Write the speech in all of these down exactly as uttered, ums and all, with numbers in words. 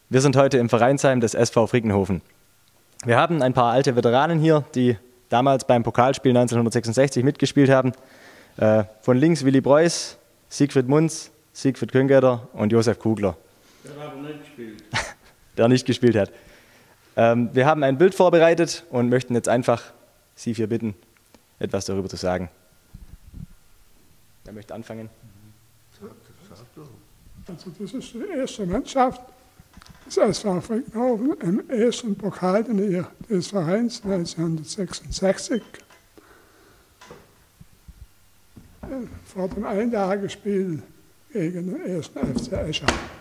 Wir sind heute im Vereinsheim des S V Frickenhofen. Wir haben ein paar alte Veteranen hier, die damals beim Pokalspiel neunzehnhundertsechsundsechzig mitgespielt haben. Äh, von links Willi Preuß, Siegfried Munz, Siegfried Köngetter und Josef Kugler. Der hat aber nicht gespielt. Der nicht gespielt hat. Ähm, wir haben ein Bild vorbereitet und möchten jetzt einfach Sie vier bitten, etwas darüber zu sagen. Wer möchte anfangen? Also das ist die erste Mannschaft des S V Frickenhofen im ersten Pokalturnier des Vereins neunzehnhundertsechsundsechzig. Vor dem Eintagespiel gegen den ersten F C Escher.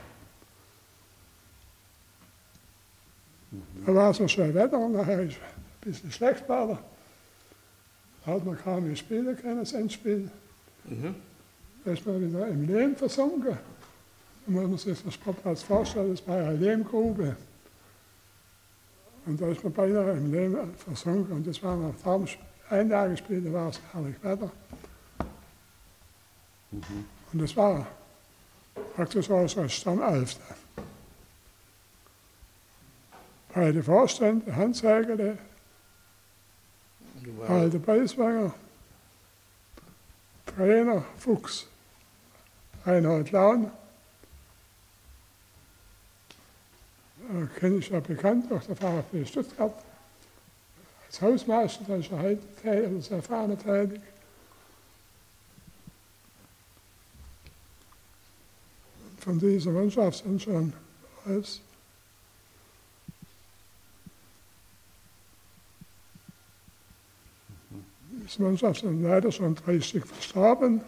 Da war es noch schön Wetter und nachher ist ein bisschen schlecht war. Da hat man kaum spielen können, das Endspiel. Mhm. Da ist man wieder im Lehm versunken. Da muss man sich den Sportplatz vorstellen, das war eine Lehmgrube. Und da ist man beinahe im Lehm versunken. Und das war noch vor dem Eintagespiel, da war es herrlich Wetter. Mhm. Und das war praktisch auch so ein Stammelfte. Beide Vorstände, Hans Hägele, wow. Walter Beiswanger, Trainer Fuchs, Reinhard Laun. Da kenne ich ja bekannt, auch der VfB Stuttgart. Als Hausmeister, da ist er heute tätig, oder sehr vorne tätig. Von dieser Mannschaft sind schon als diese Mannschaft sind leider schon drei Stück verstorben.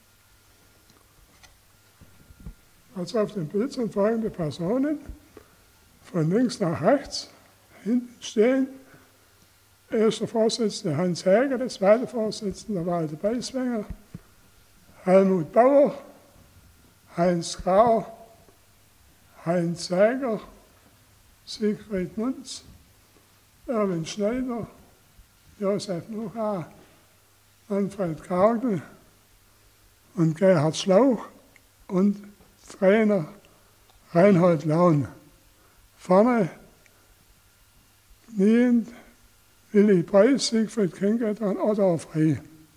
Also auf dem Bild sind folgende Personen, von links nach rechts, hinten stehen. Erster Vorsitzender Hans Häger, zweiter Vorsitzender Walter Beiswanger, Helmut Bauer, Heinz Grau, Heinz Säger, Siegfried Munz, Erwin Schneider, Josef Nucha, Manfred Kargel und Gerhard Schlauch und Trainer Reinhold Laun. Vorne kniend Willi Preuß, Siegfried Köngetter und Otto Frey.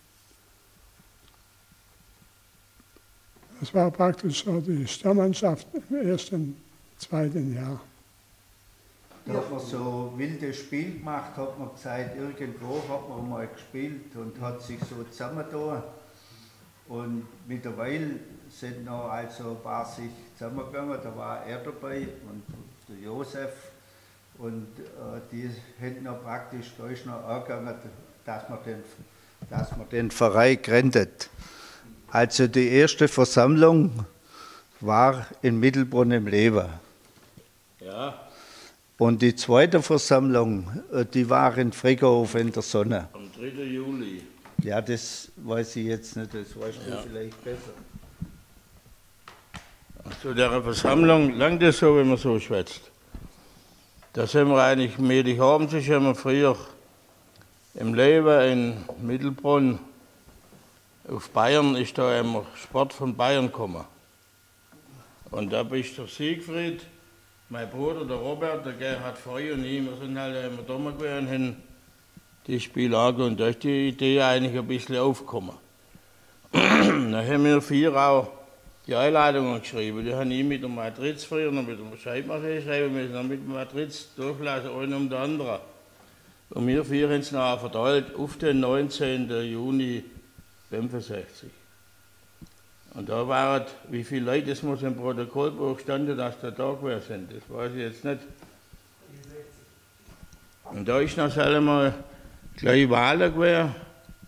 Das war praktisch so die Stammmannschaft im ersten, zweiten Jahr. Da hat man so wildes Spiel gemacht, hat man gesagt, irgendwo hat man mal gespielt und hat sich so zusammengetan. Und mittlerweile sind noch also ein paar sich zusammengegangen, da war er dabei und der Josef. Und äh, die hätten noch praktisch, da ist noch angegangen, dass man den, dass man den Verein gründet. Also die erste Versammlung war in Mittelbrunn im Lever. Ja. Und die zweite Versammlung, die war in Frickenhofen in der Sonne. Am dritten Juli. Ja, das weiß ich jetzt nicht, das weißt du ja vielleicht besser. Zu der Versammlung langt es so, wenn man so schwätzt. Da sind wir eigentlich Montagabend, sind wir früher im Lever in Mittelbrunn. Auf Bayern ist da immer Sport von Bayern gekommen. Und da bist der Siegfried, mein Bruder, der Robert, der Gerhard Frey und ich, wir sind halt immer da gewesen, haben die Spiele angeguckt und da ist die Idee eigentlich ein bisschen aufgekommen. Dann haben wir vier auch die Einladungen geschrieben. Die haben ich mit der Matriz früher noch mit der Schreibmaschine schreiben müssen, dann mit der Matriz durchlassen, einer um den anderen. Und wir vier haben es nachher verteilt auf den neunzehnten Juni fünfundsechzig. Und da waren, wie viele Leute, das muss im Protokollbuch standen, dass da da gewesen sind, das weiß ich jetzt nicht. Und da ist noch einmal gleich Wahlen gewesen.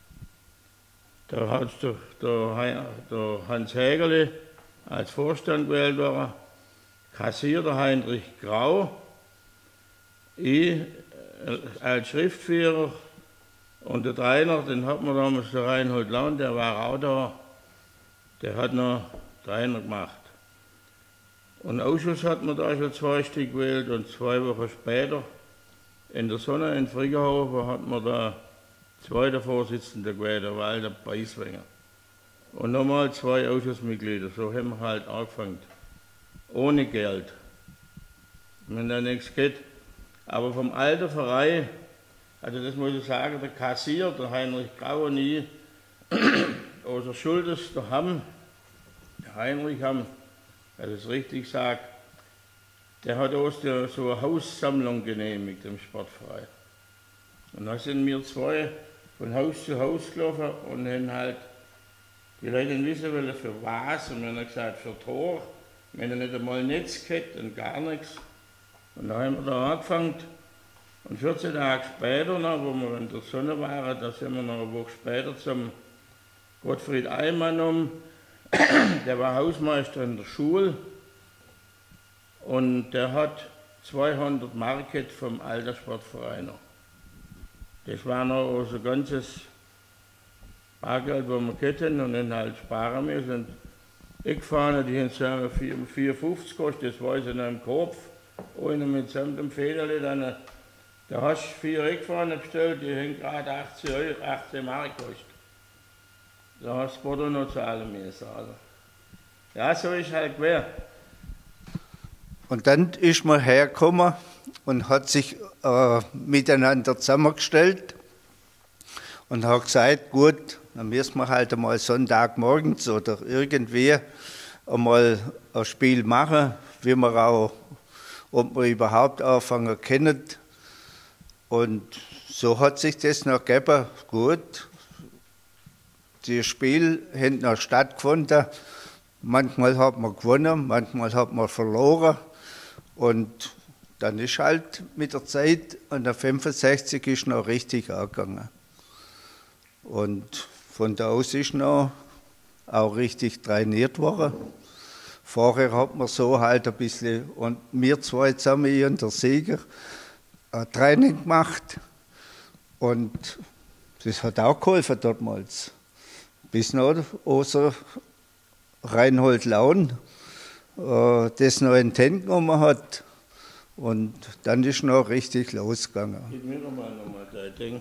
Da hat der, der, der Hans Hägerle als Vorstand gewählt worden, Kassier der Heinrich Grau, ich als Schriftführer und der Trainer, den hat man damals, der Reinhold Laun, der war auch da. Der hat noch Trainer gemacht. Und Ausschuss hat man da schon zwei Stück gewählt und zwei Wochen später in der Sonne in Frickenhofen hat man da zweiter Vorsitzender gewählt, der Walter Beiswanger. Und nochmal zwei Ausschussmitglieder, so haben wir halt angefangen. Ohne Geld. wenn da nichts geht. Aber vom alten Verein, also das muss ich sagen, der Kassier, der Heinrich Grau und ich, außer Schultes, der Hamm, der Heinrich Hamm, wenn ich es richtig sage, der hat uns so eine Haussammlung genehmigt im Sportverein. Und da sind wir zwei von Haus zu Haus gelaufen und haben halt die Leute wissen wollen, für was. Und wir haben gesagt, für Tor. Wir haben nicht einmal Netz gehabt und gar nichts. Und da haben wir da angefangen. Und vierzehn Tage später, noch, wo wir in der Sonne waren, da sind wir noch eine Woche später zum Gottfried Eimann um. Der war Hausmeister in der Schule. Und der hat zweihundert Mark vom Alterssportverein. Das war noch unser ganzes Bargeld, das wir hatten, und dann halt sparen müssen. Und ich fahre, die haben so vier fünfzig gekostet, das weiß ich noch im Kopf. Einer mit samt dem Federli, dann, da hast du vier Eckfahnen bestellt, die haben gerade achtzehn Mark gekostet. Da hast du Porto noch zahlen müssen. Also. Ja, so ist halt quer. Und dann ist man hergekommen und hat sich äh, miteinander zusammengestellt und hat gesagt, gut, dann müssen wir halt einmal Sonntagmorgens oder irgendwie einmal ein Spiel machen, wie wir auch, ob wir überhaupt anfangen können. Und so hat sich das noch gegeben. Gut, die Spiele haben noch stattgefunden. Manchmal hat man gewonnen, manchmal hat man verloren. Und dann ist halt mit der Zeit, und der fünfundsechzig ist noch richtig angegangen. Und von da aus ist noch auch richtig trainiert worden. Vorher hat man so halt ein bisschen, und wir zwei zusammen, ich und der Sieger, ein Training gemacht. Und das hat auch geholfen damals. Bis noch unser Reinhold Laun das noch in den Händen genommen hat. Und dann ist noch richtig losgegangen. Gib mir doch mal nochmal dein Ding.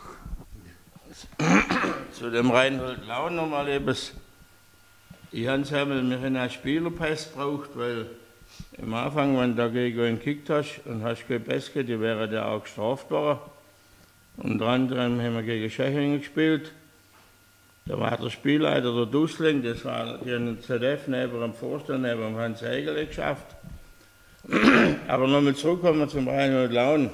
Zu dem Reinhold Laun nochmal etwas. Ich habe wir haben einen Spielerpass gebraucht, weil am Anfang, wenn du dagegen einen gekickt hast und hast keinen Pass gehabt, die wäre der auch gestraft worden. Unter anderem haben wir gegen Schächingen gespielt. Da war der Spielleiter der Dussling, das war den Z F neben dem Vorstand, neben dem Hans Eigele geschafft. Aber nochmal zurückkommen zum Reinhold Laun.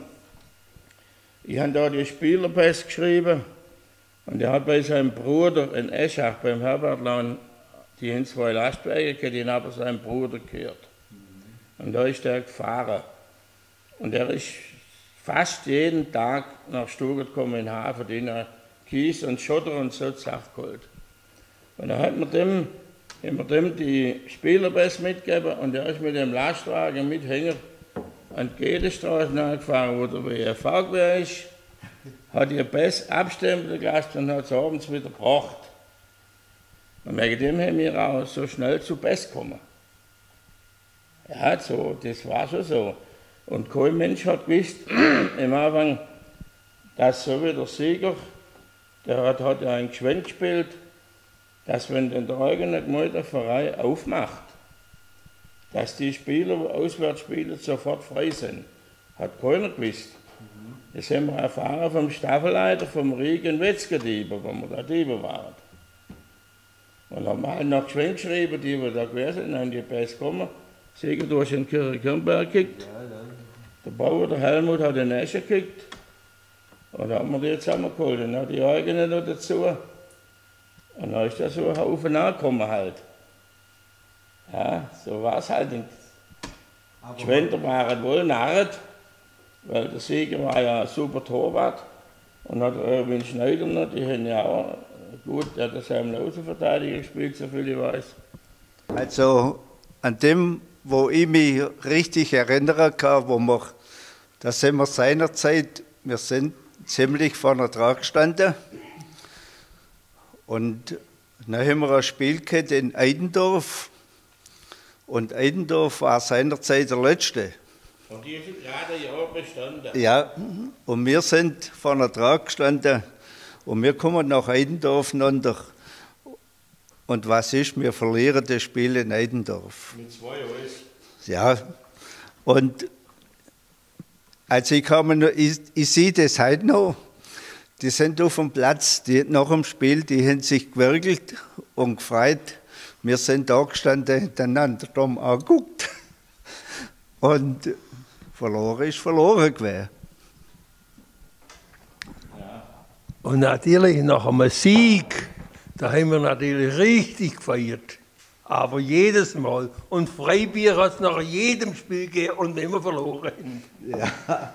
Ich habe da die Spielerpass geschrieben und er hat bei seinem Bruder in Eschach, beim Herbert Laun, die haben zwei Lastwagen gehabt, die haben aber seinem Bruder gehört. Und da ist er gefahren. Und er ist fast jeden Tag nach Stuttgart gekommen in den Hafen, den er Kies und Schotter und so Sachen geholt. Und dann hat man dem, haben wir dem die Spielerpass mitgegeben und er ist mit dem Lastwagen mit Hänger an die Gedestraße nachgefahren, wo der W F V gewesen ist, hat ihr Pass abstempeln gelassen und hat es abends wieder gebracht. Und wegen dem haben wir auch so schnell zu Pass gekommen. Ja, so, das war schon so. Und kein Mensch hat gewusst, im Anfang, dass so wie der Sieger, der hat, hat ja ein Geschwenk gespielt, dass wenn dann der eigene Gemeindeverein aufmacht, dass die Spieler, Auswärtsspieler sofort frei sind. Hat keiner gewusst. Das haben wir erfahren vom Staffelleiter, vom Regen Wetzgedieber, wo wir da Dieber waren. Und haben wir halt noch Geschwenk geschrieben, die wir da gewesen sind, dann haben die Pass gekommen. Sieger durch den Kirchberg gekickt. Der Bauer, der Helmut, hat den Escher gekickt. Und dann haben wir die zusammengeholt und dann die eigenen noch dazu. Und dann ist da so ein Haufen angekommen halt. Ja, so war es halt. Die Schwender waren wohl narrt, weil der Sieger war ja ein super Torwart. Und hat Erwin Schneider noch, die haben ja auch gut, der hat seinem Außenverteidiger gespielt, so viel ich weiß. Also an dem, wo ich mich richtig erinnern kann, wo wir, da sind wir seinerzeit, wir sind ziemlich vorne dran gestanden. Und dann haben wir ein Spiel gehabt in Eidendorf. Und Eidendorf war seinerzeit der Letzte. Und die sind gerade ein Jahr bestanden. Ja, und wir sind vorne dran gestanden. Und wir kommen nach Eidendorf runter. Und was ist? Wir verlieren das Spiel in Eidendorf. Mit zwei Eis. Ja, und Also ich, kann mir noch, ich, ich sehe das heute noch. Die sind auf dem Platz, die, nach dem Spiel, die haben sich gewirkelt und gefreut. Wir sind da gestanden, hintereinander, drum angeguckt. Und verloren ist verloren gewesen. Und natürlich nach einem Sieg, da haben wir natürlich richtig gefeiert. Aber jedes Mal. Und Freibier hat es nach jedem Spiel gegeben und immer verloren. Ja.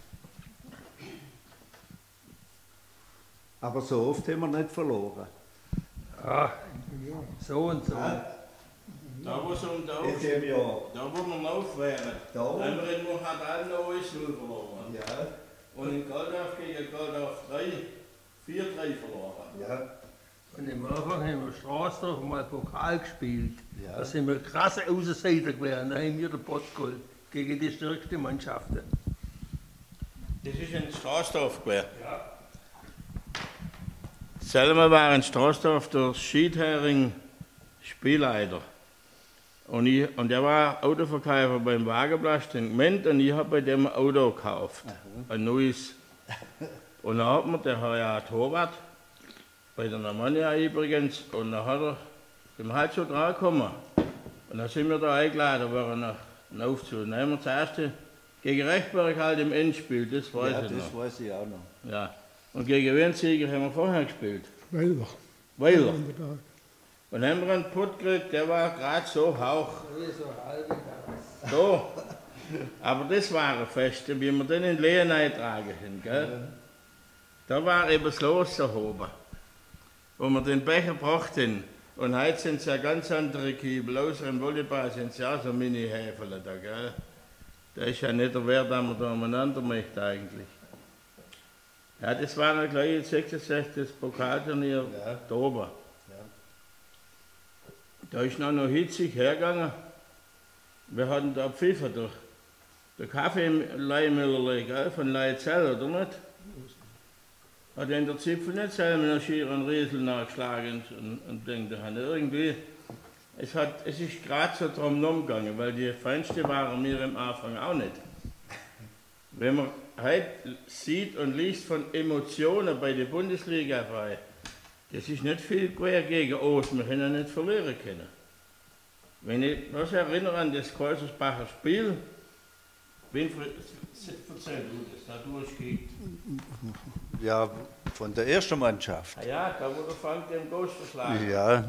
Aber so oft haben wir nicht verloren. Ja, so und so. Da, wo es um da, In dem Jahr. da wo wir auf wären, Da. haben wir in Mohadan noch eins null verloren. Ja. Und in Goldorf gegen Goldorf drei, vier drei verloren. Ja. Und im Anfang haben wir Straßdorf mal Pokal gespielt. Ja. Da sind wir krasse Außenseiter gewesen. Da haben wir den Pott geholt gegen die stärksten Mannschaften. Das ist in Straßdorf gewesen. Ja. Selber war in Straßdorf der Schiedhering Spielleiter. Und, ich, und der war Autoverkäufer beim Wagenplatz in Gment und ich habe bei dem ein Auto gekauft. Ein neues. Und dann hat mir der Herr ja Torwart, bei der Normannia übrigens, und dann hat er dem halt so dran gekommen. Und dann sind wir da eingeladen worden nach dem Aufzug. Dann haben wir zuerst gegen Rechtberg halt im Endspiel, das weiß Ja, ich das noch. weiß ich auch noch. Ja. Und gegen Wenzieger haben wir vorher gespielt. Weiler. Weiler. Und dann haben wir einen Putt gekriegt, der war gerade so hoch. So. Aber das war ein Fest, wie wir den in Lehen eintragen haben, gell? Da war eben das Los erhoben, wo wir den Becher brachten. Und heute sind es ja ganz andere Kiebel. Außer im Volleyball sind es ja auch so Mini-Häfel da, gell? Da ist ja nicht der Wert, dass man da umeinander möchte eigentlich. Ja, das war dann gleich sechsundsechzig das Pokalturnier Ja. da oben. Da ist noch, noch hitzig hergegangen. Wir hatten da Pfiffer durch. Der Kaffeeleimüller, gell, von Leitzell, oder nicht? Hat in der Zipfel nicht selber noch schier einen Riesel nachgeschlagen und, und denkt, irgendwie, es, hat, es ist gerade so drum gegangen, weil die Feinste waren mir am Anfang auch nicht. Wenn man heute sieht und liest von Emotionen bei der Bundesliga frei, das ist nicht viel quer gegen Ost, wir können ja nicht verlieren können. Wenn ich was erinnere an das Kaisersbacher Spiel, wen erzähl du das, da durchgeht? Ja, von der ersten Mannschaft. Ah ja, da wo der Frank den Ghost verschlagen. Ja.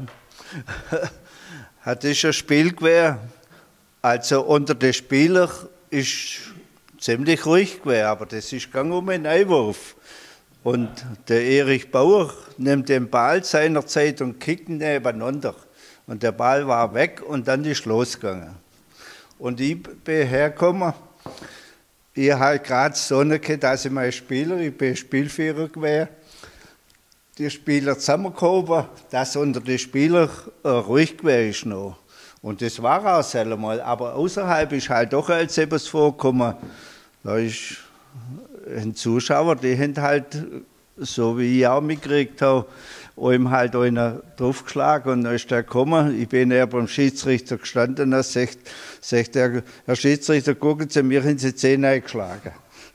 Hat das ein Spiel gewesen. Also unter den Spielern ist ziemlich ruhig gewesen, aber das ist gegangen um einen Einwurf. Und der Erich Bauer nimmt den Ball seinerzeit und kickt ihn nebeneinander. Und der Ball war weg und dann ist losgegangen. Und ich bin hergekommen, ich habe gerade so gehabt, dass ich mein Spieler, ich bin Spielführer gewesen, die Spieler zusammengehoben, dass unter den Spielern äh, ruhig gewesen ist noch. Und das war auch selber mal, aber außerhalb ist halt doch als etwas vorgekommen. Da ist ein Zuschauer, die haben halt, so wie ich auch mitgekriegt habe, ihm halt einer draufgeschlagen und dann ist der gekommen. Ich bin eher beim Schiedsrichter gestanden, dann sagt, sagt der, Herr Schiedsrichter, gucken Sie, mir haben Sie zehn eingeschlagen.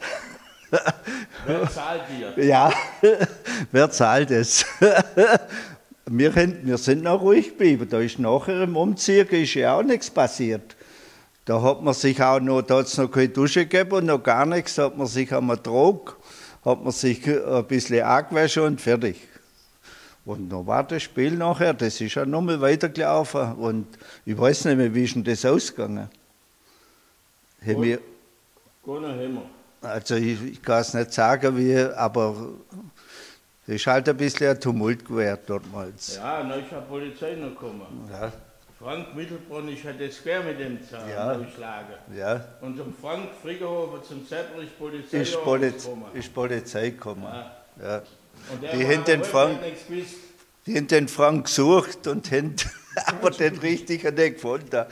Wer zahlt dir? Ja, wer zahlt es? wir, haben, wir sind noch ruhig geblieben. Da ist nachher im Umziehen ist ja auch nichts passiert. Da hat man sich auch noch, da hat es noch keine Dusche gegeben und noch gar nichts. Da hat man sich einmal getragen, hat man sich ein bisschen angewaschen und fertig. Und dann war das Spiel nachher, das ist ja nochmal weitergelaufen. Und ich weiß nicht mehr, wie ist denn das ausgegangen? Haben wir, Gar nicht immer. also ich, ich kann es nicht sagen, wie, aber es ist halt ein bisschen ein Tumult gewesen dortmals. Ja, dann ist ja Polizei noch gekommen. Ja, Frank Mittelbrunn, ich hatte es quer mit dem Zahn Ja. durchschlagen. ja. Und zum Frank Friggehofer, zum Zeppel ist Polizei Ist, Poliz ist Polizei gekommen. Ja. Ja. Und der Die war haben den heute Frank- nichts gewusst. Die haben den Frank gesucht und haben aber den richtigen nicht gefunden. Ist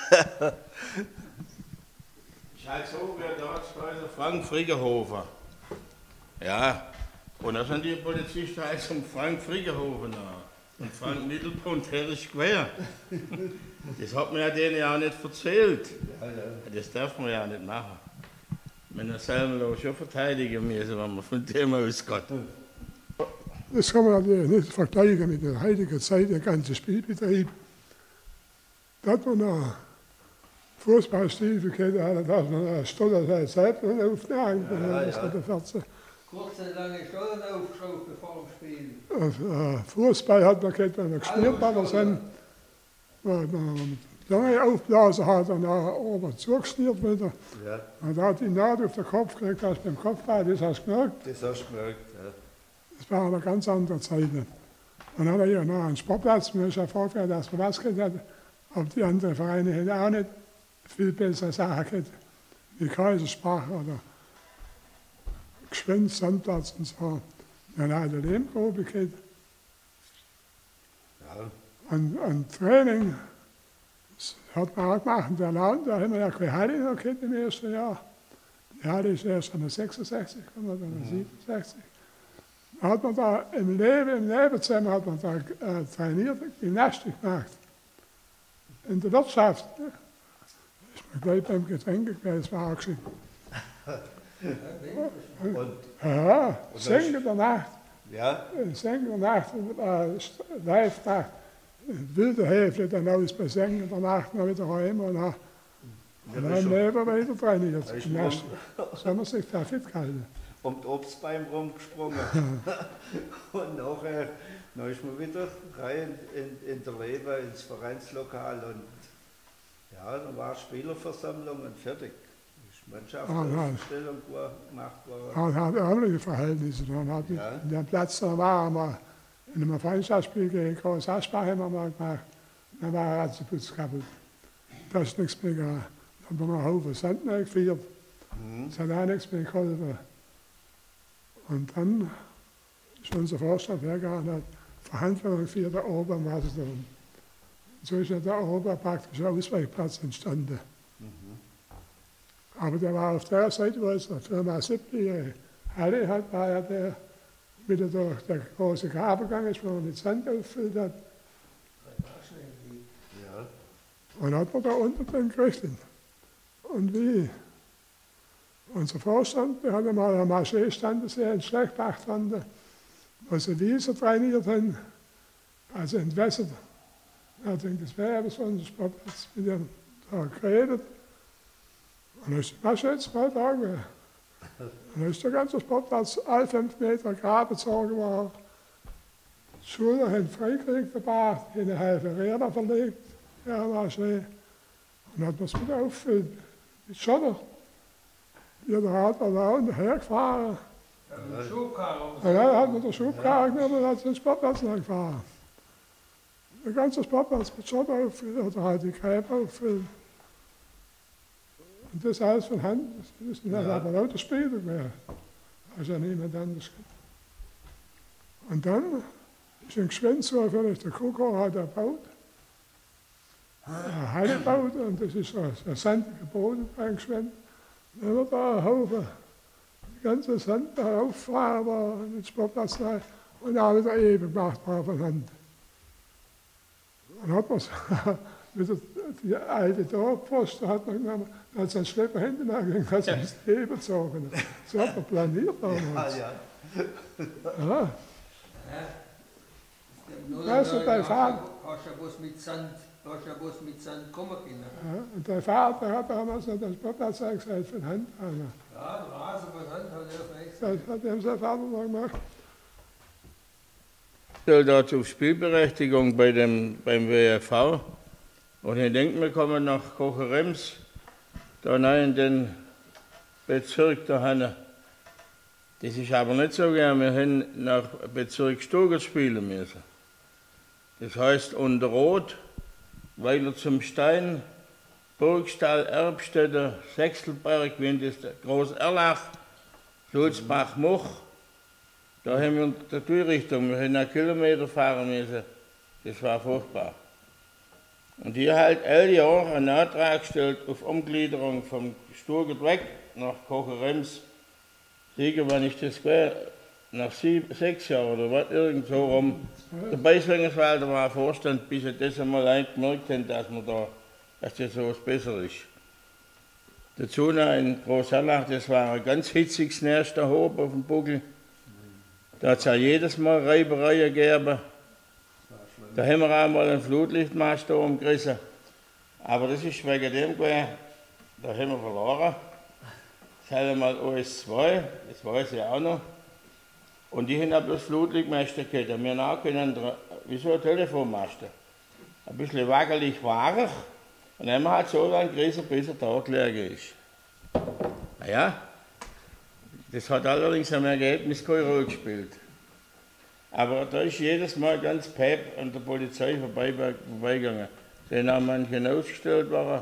halt so, wie der Arzt heißt, Frank Friggehofer. Ja, und da sind die Polizisten halt zum Frank Friggehofer nach. Und Frank Mittelbrunn, der ist quer. Das hat man ja denen ja auch nicht erzählt. Das darf man ja nicht machen. wenn er selber schon verteidigen müssen, wenn man von dem ausgeht. Das kann man natürlich nicht vergleichen mit der heutigen Zeit, der ganze Spielbetrieb. Da hat man noch Fußballstiefel gehabt, da hat man eine Stunde Zeit aufgehangen, Ja, das ja. hat er vierzehn. Kurze, lange Stollen aufgeschaut bevor dem Spiel. Und, äh, Fußball hat man gehabt, wenn man gespielt hat, sind, wenn man lange aufblasen hat und dann oben zugeschnürt wieder. Ja, Und da hat die Nadel auf den Kopf gekriegt, als beim Kopfball, das hast du gemerkt. das hast du gemerkt. Ja. Das war eine ganz andere Zeit. Und dann hat er hier noch einen Sportplatz, mir ist ja vorgefallen, dass man was gekriegt hat, aber die anderen Vereine hätten auch nicht viel bessere Sachen gehabt, wie Kaisersbach oder Geschwind, Sandplatz und so. Dann hat er Lehmprobe gehabt. Ja. Und, und Training, das hat man auch gemacht in der Land, da haben wir ja keine Halle noch gehabt im ersten Jahr. Die Halle ist erst an der sechsundsechzig gekommen, oder an der siebenundsechzig. Da hat man da im Leben, im Nebenzimmer hat man da äh, trainiert, Gymnastik gemacht. In der Wirtschaft. Ne? Ist man gleich beim Getränke gewesen, das war auch geschickt. Und Ja, Singen der Nacht, ja, Singen der Nacht, äh, Live-Nacht. Wilde Hälfte, dann alles bei Singen der Nacht noch wieder heim und dann, und dann neben weiter trainiert. Da ist Gymnastik. So haben wir sich da fit gehalten. um die Obstbein rumgesprungen. Und nachher dann ist man wieder rein in, in der Lebe, ins Vereinslokal. Und ja, dann war Spielerversammlung und fertig. Ist Mannschaftsaufstellung gemacht worden. Man hat ähnliche Verhältnisse. Man hat mit Ja. dem Platz, da war wir in einem Freundschaftsspiel gegen Groß Aschbach haben wir mal gemacht. Dann war er Ratzeputz kaputt. Da ist nichts mehr gegangen. Dann haben wir einen Haufen Sand gefeiert. Mhm. Das hat auch nichts mehr geholfen. Und dann ist unser Vorstand hergegangen und hat Verhandlungen geführt da oben am Wasserturm. So ist ja da oben praktisch ein Ausweichplatz entstanden. Aber der war auf der Seite, wo es noch Firma siebzig Halle hat, war ja der wieder durch der große Graben gegangen ist, wo man mit Sand auffüllt hat. Ja. Und hat man da unten drin gerichtet. Und wie? Unser Vorstand, der hat einmal am Marché-Stand gesehen, in Schlechtbach dran, wo sie Wiese trainiert haben, also entwässert. Er hat denkt, das wäre ja so ein Sportplatz, mit dem da geredet. Und dann ist die Masche jetzt zwei Tage. Und dann ist der ganze Sportplatz alle fünf Meter Graben gezogen worden. Die Schüler haben freigekriegt dabei, in eine halbe Räder verlegt, ja, Marché. Und dann hat man es wieder auffüllt mit Schotter. Jeder hat da unten hergefahren. Ja, Schubkarre. Und dann hat man den Schubkarre genommen und hat den Sportplatz lang gefahren. Der ganze Sportplatz mit Schotter auffüllen oder halt die Gräber auffüllen. Und das alles von Hand, das sind dann Ja. aber lauter Spieler gewesen. Also ja niemand anders. Und dann ist ein Geschwind zufällig, der Kuckuck hat er gebaut. Eine Halle gebaut und das ist so ein sandiger Boden beim Geschwind. Dann wird da ein Haufen, die ganze Sand da auffahren war in den Sportplatz rein und dann wieder eben gemacht war von Hand. Dann hat man mit der, die alte Dorfpost hat man genommen, dann hat es einen Schlepper hinten angegangen, hat es Leben gezogen. So hat man planiert damals. Ja, Ja. Nur Weißt du, dann dein hast Vater- du- Hast du was mit Sand, hast du was mit Sand kommen können? Ja, und der Vater hat damals noch den Sportplatz eingesetzt von Hand an. Ja, der Rasen von Sand hat er vielleicht. Das hat ihm sein Vater noch gemacht. Soldat auf Spielberechtigung bei dem, beim W F V. Und ich denke, wir kommen nach Kocherems, da rein in den Bezirk da hinten. Das ist aber nicht so gern, wir haben nach Bezirk Stugert spielen müssen. Das heißt unter Rot, weiter zum Stein, Burgstall, Erbstätte, Sechselberg, wie das der Groß Erlach, Sulzbach, Much. Da haben wir in der Richtung, wir haben einen Kilometer fahren müssen. Das war furchtbar. Und hier halt all Jahr einen Antrag gestellt auf Umgliederung vom Stugert weg nach Kocherems. Sicher, wenn ich das wäre, nach sieben, sechs Jahren oder was, irgendwo rum. Der Beiswingerswalder war Vorstand, bis er das einmal gemerkt hat, dass, man da, dass das so was besser ist. Dazu noch in Großhallach, das war ein ganz hitziges Nest da oben auf dem Buckel. Da hat es ja jedes Mal Reibereien gegeben. Da haben wir einmal einen Flutlichtmast da umgerissen. Aber das ist wegen dem gewesen, da haben wir verloren. Das hatten wir mal O S zwei, das weiß ich auch noch. Und die haben auch bloß Flutlichtmaste gehabt. Und wir haben auch können, wie so ein Telefonmaste. Ein bisschen wackelig war. Und dann haben wir halt so lange gerissen, bis er da gelegen ist. Naja, das hat allerdings am Ergebnis keine Rolle gespielt. Aber da ist jedes Mal ganz päp an der Polizei vorbeigegangen. Da sind auch manche ausgestellt worden.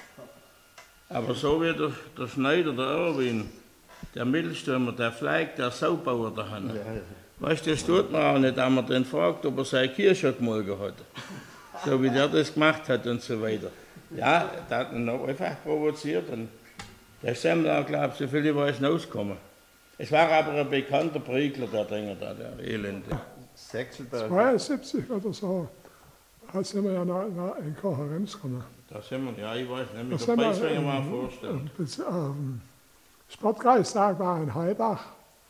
Aber so wie der, der Schneider, der Erwin, der Mittelstürmer, der Fleig, der Saubauer da hat. Weißt du, das tut man auch nicht, wenn man den fragt, ob er seine Kirche gemolken hat. So wie der das gemacht hat und so weiter. Ja, der hat ihn noch einfach provoziert und der ist dann auch, glaube ich, so viel über es rausgekommen. Es war aber ein bekannter Priegler, der Dinger da, der Elende. zweiundsiebzig oder so, da sind wir ja nach, nach in Kocherems gekommen. Da sind wir, ja, ich weiß nicht, mit der Preisringer mal vorstellen. Ähm, Sportkreistag war in Heibach.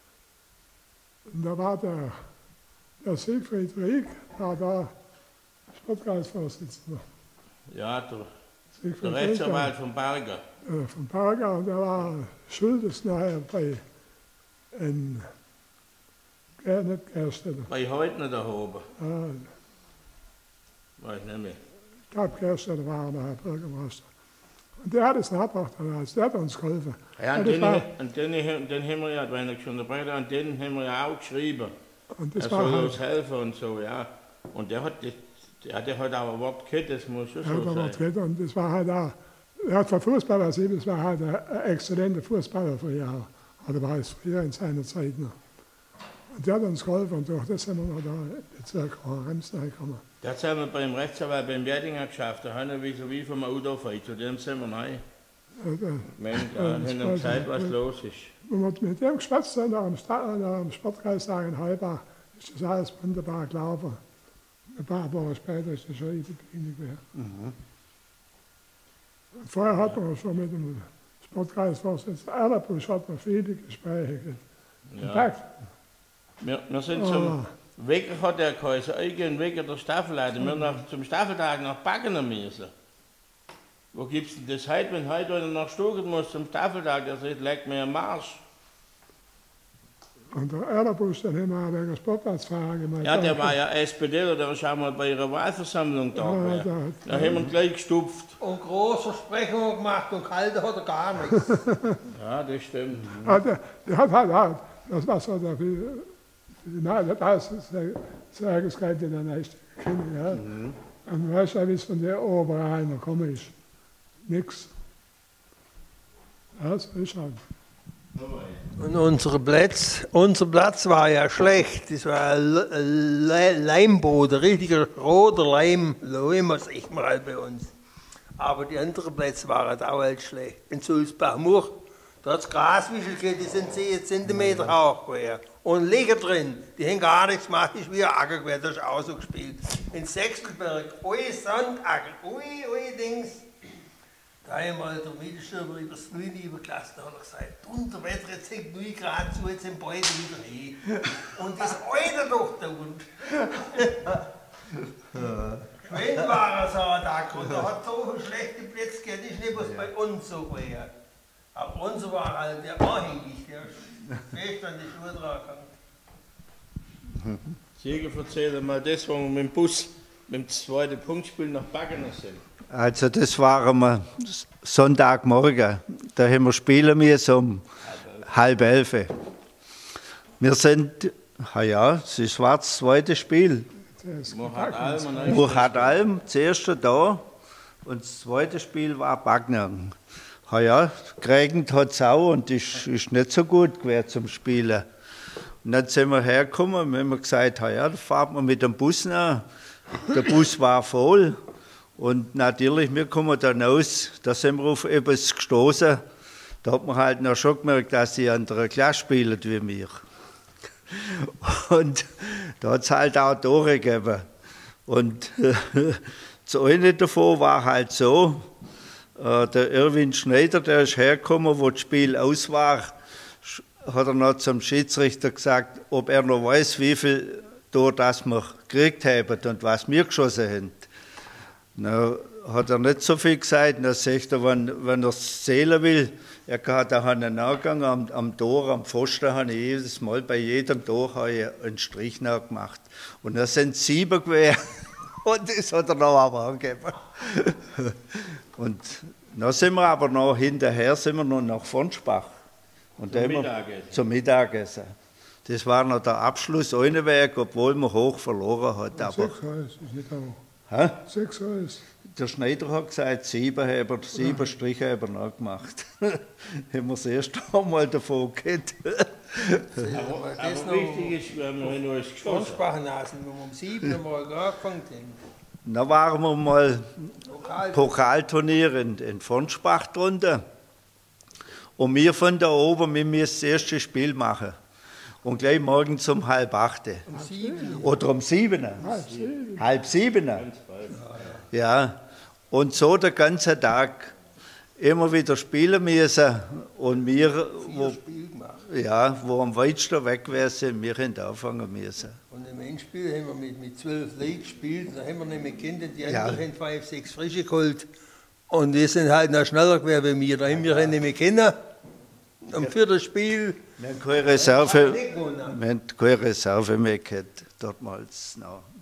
Und da war der, der Siegfried Rieck, war da Sportkreisvorsitzender. Ja, der, der Rechtsanwalt von Berger. Äh, von Berger, und der war schuldig nachher bei in Ger nicht Gerstetten. Bei Heutner da oben. Äh, Weiß nicht mehr. Ich glaube, Gerstetten war nachher Bürgermeister. Und der hat es nachgebracht, der hat uns geholfen. Ja, an und den, war, an den, den haben wir ja, wenn ich schon dabei war, an den haben wir ja auch geschrieben. und das Er war soll halt, uns helfen und so, ja. Und der hat, das, ja, der hat auch ein Wort gehabt, das muss schon er hat so aber sein. geredet, und das war halt auch, er hat von Fußballer gesehen, das war halt ein, ein exzellenter Fußballer früher, oder war es früher in seiner Zeit noch. Und der hat uns geholfen, und durch das sind wir noch da in Bezirk Rems gekommen. Das haben wir beim Rechtsanwalt beim Werdinger geschafft, da haben wir wie so wie vom Autofahrer, zu dem sind wir neu. Wir haben ihm gesagt, was los ist. Wenn wir mit dem geschwätzt haben, am, am Sportkreistag in Heibach, ist das alles wunderbar gelaufen. Ein paar Wochen später ist das schon in die Biene gewesen. Mhm. Vorher hat man schon mit dem Sportkreisvorsitzenden Erlabusch hat man viele Gespräche Ja. Wir, wir sind zum Ah. Wecker, hat er geheißen, eigenen Wecker der Staffelleiter. Wir nach, zum Staffeltag nach Backen müssen. Wo gibt's denn das heute, wenn heute einer nach Stuttgart muss zum Staffeltag, der sagt, leg mir am Marsch. Und der Erlabusch, den haben wir wegen Sportplatzfahrer gemacht. Ja, der war ja SPDler, der war schon mal bei ihrer Wahlversammlung da. Ja, Ja, da- da haben wir ihn gleich gestupft. Und große Versprechungen gemacht und kalte hat er gar nichts. Ja, das stimmt. Ah, der, der hat halt auch, das war so der, nein, das ist sehr gesagt in der nächsten Kinder, ja. Mhm. Und weißt du, wie es von der Oberrheiner gekommen ist? Nix. Ja, so ist halt. Und unser Platz, unser Platz war ja schlecht. Das war ein Le Leimboden, richtiger roter Leim, Leim, sagt man halt bei uns. Aber die anderen Plätze waren auch halt schlecht. In Sulzbach-Murch, da hat es Graswischel gegeben, die sind zehn Zentimeter hoch gewesen. Und Leger drin, die haben gar nichts gemacht, das ist wie ein Acker gewesen, das ist auch so gespielt. In Sechstelberg, ui Sandacker, ui, ui Dings. Da haben wir der Mittelstürmer über das Grün übergelassen, da hat er gesagt, unter Wetter, jetzt hängt neun Grad zu, jetzt sind beide wieder hin. Und das Alter doch da unten. Wenn war er so ein Tag und da hat so viele schlechte Plätze gegeben, das ist nicht was bei uns so gewesen. Aber unser war halt der anhängig, der ist fest an die Schuhe dran gegangen. Sieger, erzähl mal das, wo wir mit dem Bus, mit dem zweiten Punktspiel nach Baggener sind. Also das waren wir Sonntagmorgen. Da haben wir spielen müssen um halb elf. Wir sind, ah ja, es war das zweite Spiel. Mochat Alm und Neustadt. Mochat Alm, das erste da und das zweite Spiel war Bagnern. Ah ja, geregnet hat es auch und ist, ist nicht so gut gewesen zum Spielen. Und dann sind wir hergekommen und haben gesagt, ah ja, da fahren wir mit dem Bus nach. Der Bus war voll. Und natürlich, wir kommen dann aus, da sind wir auf etwas gestoßen. Da hat man halt noch schon gemerkt, dass die andere Klasse spielen wie wir. Und da hat es halt auch Tore gegeben. Und das eine davon war halt so, Äh, der Erwin Schneider, der ist hergekommen, wo das Spiel aus war, hat er noch zum Schiedsrichter gesagt, ob er noch weiß, wie viel Tor das wir gekriegt haben und was wir geschossen haben. Dann hat er nicht so viel gesagt. Dann sagt er, wenn, wenn er es zählen will, er hat auch einen Nachgang am, am Tor, am Pfosten, habe ich jedes Mal bei jedem Tor ich einen Strich nachgemacht. Und das sind sieben gewesen. Und das hat er noch aber angegeben. Und dann sind wir aber noch hinterher, sind wir noch nach Vonspach. Und zum Mittagessen. Zum Mittagessen. Das war noch der Abschluss ohne Weg, obwohl man hoch verloren hat. Aber sechs Eis ist nicht auch. Hä? Sechs Eis. Der Schneider hat gesagt, sieben, haben, sieben Striche haben wir noch gemacht. Haben wir das erste Mal davon gehabt. Aber, aber wichtig ist, wenn wir noch das geschossen Vonspach nasen, wo wir um sieben Mal angefangen haben. Dann waren wir mal Pokal. Pokalturnier in, in Vonspach drunter. Und wir von da oben, wir müssen das erste Spiel machen. Und gleich morgens um halb acht. Um sieben. Oder um sieben. Halb sieben. Halb sieben. Ja. Und so den ganzen Tag immer wieder spielen müssen. Und wir, wo, ja, wo am weitesten weg wären, wir haben anfangen müssen. Und im Endspiel haben wir mit, mit zwölf Leuten gespielt, da haben wir nicht mehr Kinder, die Ja. anderen haben fünf, sechs Frische geholt. Und die sind halt noch schneller gewesen wie wir, da haben wir ja. nicht mehr Kinder. Am vierten Spiel. Wir haben keine Reserve, wir haben keine Reserve mehr gehabt, damals noch.